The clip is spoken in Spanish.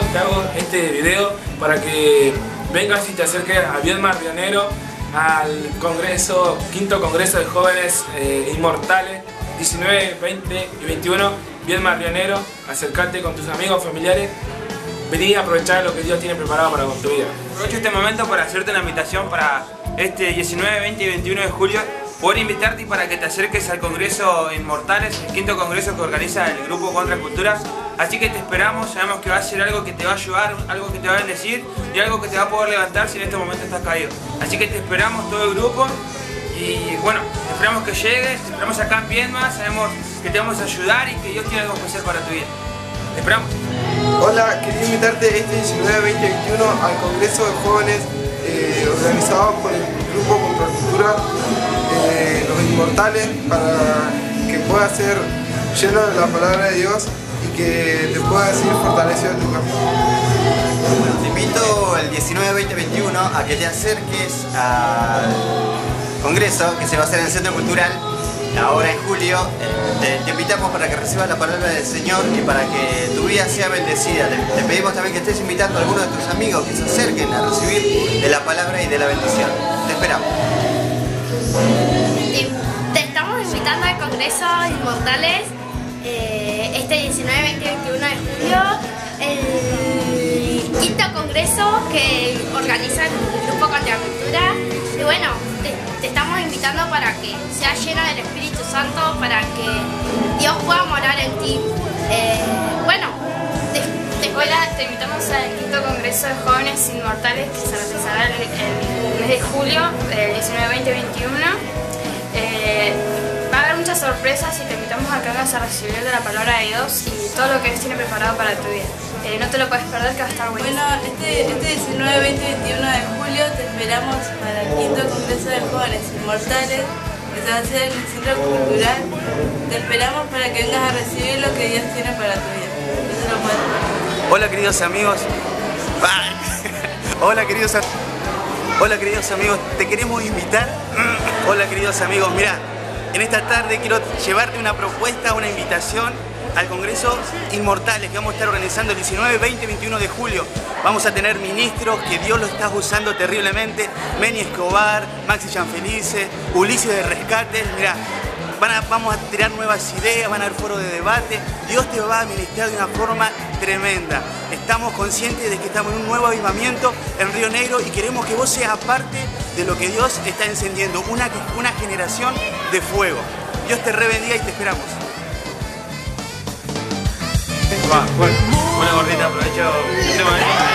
te hago este video para que vengas y te acerques a Viedma Rionero al Congreso, quinto Congreso de Jóvenes Inmortales, 19, 20 y 21, Viedma Rionero. Acércate con tus amigos, familiares. Vení a aprovechar lo que Dios tiene preparado para tu vida. Aprovecho este momento para hacerte una invitación para este 19, 20 y 21 de julio. Poder invitarte para que te acerques al Congreso Inmortales, el quinto congreso que organiza el Grupo Contra Culturas. Así que te esperamos, sabemos que va a ser algo que te va a ayudar, algo que te va a bendecir y algo que te va a poder levantar si en este momento estás caído. Así que te esperamos todo el grupo y bueno, esperamos que llegues, te esperamos acá en Viedma, sabemos que te vamos a ayudar y que Dios tiene algo especial para tu vida. Te esperamos. Hola, quería invitarte este 19, 20 y 21 al Congreso de Jóvenes organizado por el Grupo Contra Cultura, los Inmortales, para que puedas ser lleno de la palabra de Dios y que te pueda seguir fortalecido en tu camino. Te invito el 19, 20, 21 a que te acerques al Congreso que se va a hacer en el Centro Cultural ahora en julio. Te invitamos para que recibas la palabra del Señor y para que tu vida sea bendecida. Te pedimos también que estés invitando a algunos de tus amigos que se acerquen a recibir de la palabra y de la bendición. Te esperamos. Te estamos invitando al Congreso Inmortales este 19, 20 y 21 de julio, el quinto congreso que organiza el Grupo Contra Cultura. Y bueno, te estamos invitando para que seas lleno del Espíritu Santo, para que Dios pueda morar en ti. Hola, te invitamos al quinto Congreso de Jóvenes Inmortales que se realizará el mes de julio, el 19, 20 y 21. Va a haber muchas sorpresas y te invitamos a que vengas a recibir de la palabra de Dios y todo lo que Dios tiene preparado para tu vida. No te lo puedes perder, que va a estar buenísimo. Bueno, este 19, 20 y 21 de julio te esperamos para el quinto Congreso de Jóvenes Inmortales que se va a hacer en el Centro Cultural. Te esperamos para que vengas a recibir lo que Dios tiene para tu vida. No te lo puedes perder. Hola queridos amigos. Hola queridos amigos, te queremos invitar. Hola queridos amigos, mira, en esta tarde quiero llevarte una propuesta, una invitación al Congreso Inmortales que vamos a estar organizando el 19, 20 y 21 de julio. Vamos a tener ministros que Dios lo está usando terriblemente. Meni Escobar, Maxi Chanfelice, Ulises de Rescate. Mirá, vamos a tirar nuevas ideas, van a haber foros de debate. Dios te va a ministrar de una forma tremenda. Estamos conscientes de que estamos en un nuevo avivamiento en Río Negro y queremos que vos seas parte de lo que Dios está encendiendo, una generación de fuego. Dios te rebendiga y te esperamos. Bueno, gordita, aprovecho este momento.